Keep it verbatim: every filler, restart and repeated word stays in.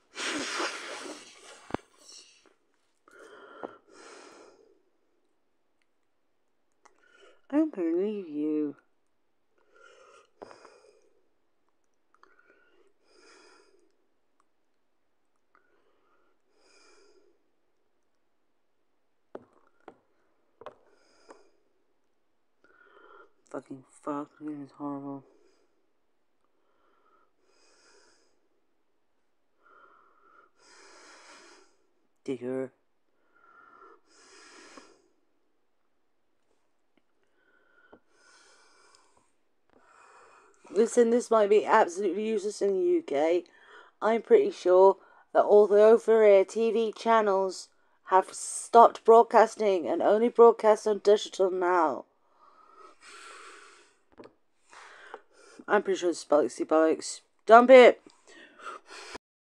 I don't believe you. Fucking fuck, this is horrible. Dear. Listen, this might be absolutely useless in the U K. I'm pretty sure that all the over-air T V channels have stopped broadcasting and only broadcast on digital now. I'm pretty sure it's bollocks, bollocks. Dump it!